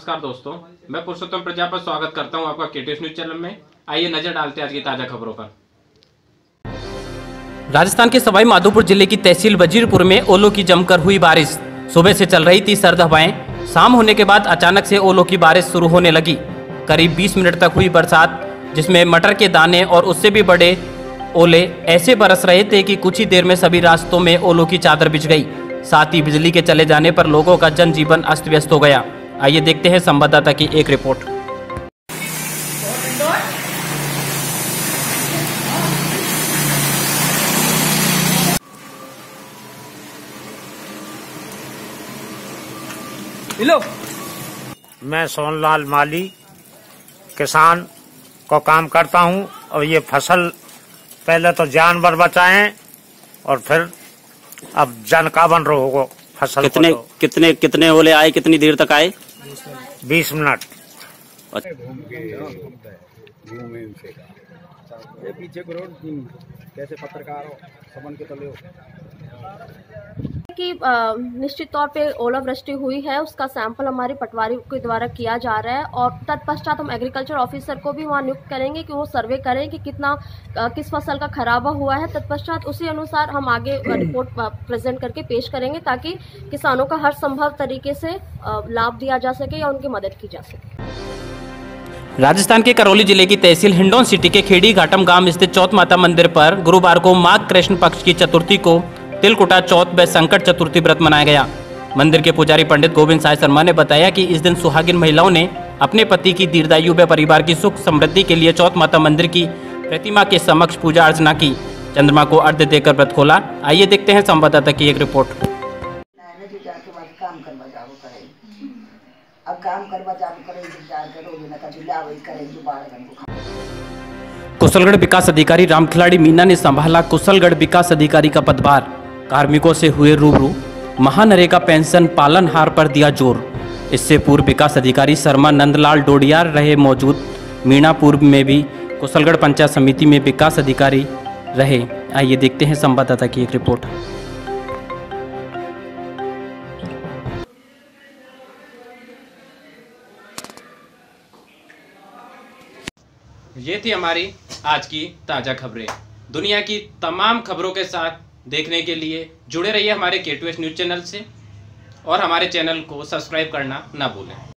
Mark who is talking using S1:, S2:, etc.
S1: नमस्कार दोस्तों, मैं पुरुषोत्तम प्रजापति स्वागत करता हूं आपका केटीएस न्यूज चैनल में। आइए नजर डालते हैं आज की ताजा खबरों पर। राजस्थान के सवाई माधोपुर जिले की तहसील वजीरपुर में ओलों की जमकर हुई बारिश। सुबह से चल रही थी सर्द हवाएं, शाम होने के बाद अचानक से ओलों की बारिश शुरू होने लगी। करीब 20 मिनट तक हुई बरसात, जिसमें मटर के दाने और उससे भी बड़े ओले ऐसे बरस रहे थे कि कुछ ही देर में सभी रास्तों में ओलों की चादर बिछ गई। साथ ही बिजली के चले जाने पर लोगों का जनजीवन अस्त व्यस्त हो गया। आइए देखते हैं संवाददाता की एक रिपोर्ट।
S2: मैं सोनलाल माली किसान को काम करता हूं और ये फसल पहले तो जानवर बचाएं और फिर अब जन का बन रहा होगा फसल।
S3: कितने ओले आए, कितनी देर तक आए?
S2: 20 मिनट।
S4: पीछे कैसे पत्रकार हो समन के तले हो
S5: कि निश्चित तौर पे ओलावृष्टि हुई है, उसका सैंपल हमारी पटवारी के द्वारा किया जा रहा है और तत्पश्चात हम एग्रीकल्चर ऑफिसर को भी वहां नियुक्त करेंगे कि वो सर्वे करें कि किस फसल का खराबा हुआ है। तत्पश्चात उसी अनुसार हम आगे रिपोर्ट प्रेजेंट करके पेश करेंगे ताकि किसानों का हर संभव तरीके से लाभ दिया जा सके या उनकी मदद की जा सके।
S1: राजस्थान के करौली जिले की तहसील हिंडौन सिटी के खेड़ी घाटम गांव स्थित चौथ माता मंदिर पर गुरुवार को माघ कृष्ण पक्ष की चतुर्थी को तिलकुटा चौथ व संकट चतुर्थी व्रत मनाया गया। मंदिर के पुजारी पंडित गोविंद साय शर्मा ने बताया कि इस दिन सुहागिन महिलाओं ने अपने पति की दीर्घायु व परिवार की सुख समृद्धि के लिए चौथ माता मंदिर की प्रतिमा के समक्ष पूजा अर्चना की, चंद्रमा को अर्घ्य देकर व्रत खोला। आइए देखते हैं संवाददाता की एक रिपोर्ट। कुशलगढ़ विकास अधिकारी रामखिलाड़ी मीना ने संभाला कुशलगढ़ विकास अधिकारी का पदभार। कार्मिकों से हुए रूबरू, महानरेगा पेंशन पालनहार पर दिया जोर। इससे पूर्व विकास अधिकारी शर्मा नंदलाल डोडियार रहे मौजूद। मीणा पूर्व में भी कुशलगढ़ पंचायत समिति में विकास अधिकारी रहे। आइए देखते हैं संवाददाता की एक रिपोर्ट। ये थी हमारी आज की ताज़ा खबरें। दुनिया की तमाम खबरों के साथ देखने के लिए जुड़े रहिए हमारे केटीएस न्यूज़ चैनल से और हमारे चैनल को सब्सक्राइब करना ना भूलें।